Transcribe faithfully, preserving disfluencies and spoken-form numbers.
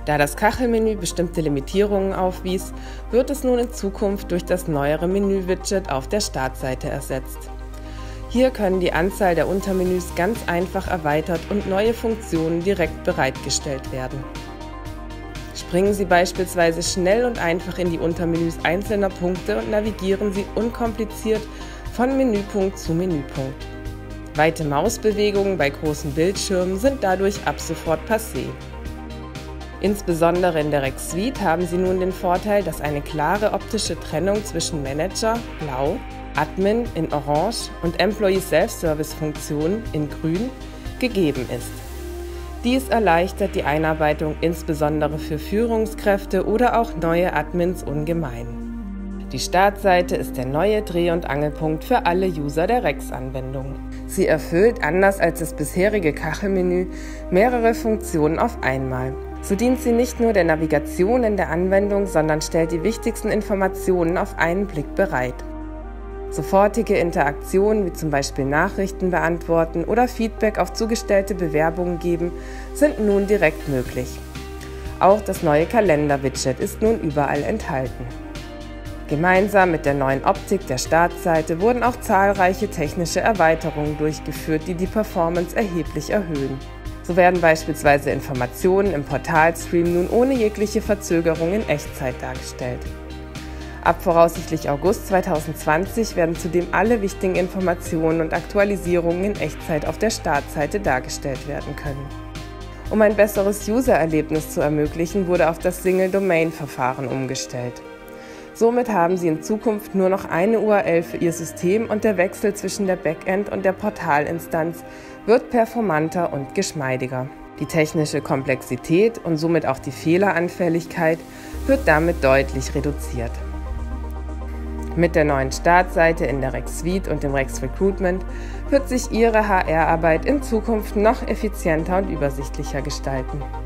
Da das Kachelmenü bestimmte Limitierungen aufwies, wird es nun in Zukunft durch das neuere Menü-Widget auf der Startseite ersetzt. Hier können die Anzahl der Untermenüs ganz einfach erweitert und neue Funktionen direkt bereitgestellt werden. Springen Sie beispielsweise schnell und einfach in die Untermenüs einzelner Punkte und navigieren Sie unkompliziert von Menüpunkt zu Menüpunkt. Weite Mausbewegungen bei großen Bildschirmen sind dadurch ab sofort passé. Insbesondere in der Rex Suite haben Sie nun den Vorteil, dass eine klare optische Trennung zwischen Manager (blau), Admin in orange und Employee Self-Service-Funktionen in grün gegeben ist. Dies erleichtert die Einarbeitung insbesondere für Führungskräfte oder auch neue Admins ungemein. Die Startseite ist der neue Dreh- und Angelpunkt für alle User der Rex-Anwendung. Sie erfüllt, anders als das bisherige Kachelmenü, mehrere Funktionen auf einmal. So dient sie nicht nur der Navigation in der Anwendung, sondern stellt die wichtigsten Informationen auf einen Blick bereit. Sofortige Interaktionen wie zum Beispiel Nachrichten beantworten oder Feedback auf zugestellte Bewerbungen geben, sind nun direkt möglich. Auch das neue Kalender-Widget ist nun überall enthalten. Gemeinsam mit der neuen Optik der Startseite wurden auch zahlreiche technische Erweiterungen durchgeführt, die die Performance erheblich erhöhen. So werden beispielsweise Informationen im Portalstream nun ohne jegliche Verzögerung in Echtzeit dargestellt. Ab voraussichtlich August zweitausendzwanzig werden zudem alle wichtigen Informationen und Aktualisierungen in Echtzeit auf der Startseite dargestellt werden können. Um ein besseres User-Erlebnis zu ermöglichen, wurde auf das Single-Domain-Verfahren umgestellt. Somit haben Sie in Zukunft nur noch eine U R L für Ihr System und der Wechsel zwischen der Backend- und der Portalinstanz wird performanter und geschmeidiger. Die technische Komplexität und somit auch die Fehleranfälligkeit wird damit deutlich reduziert. Mit der neuen Startseite in der Rex Suite und dem Rex Recruitment wird sich Ihre H R-Arbeit in Zukunft noch effizienter und übersichtlicher gestalten.